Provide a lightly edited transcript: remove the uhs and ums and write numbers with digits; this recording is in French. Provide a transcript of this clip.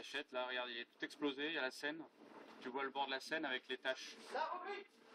cachette, là, regarde, il est tout explosé, il y a la Seine. Tu vois le bord de la Seine avec les taches. La rubrique